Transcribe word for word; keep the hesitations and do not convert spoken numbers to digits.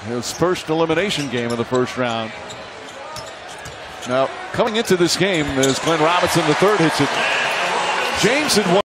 his first elimination game of the first round. Now, coming into this game, as Glenn Robinson the third hits it, James had won.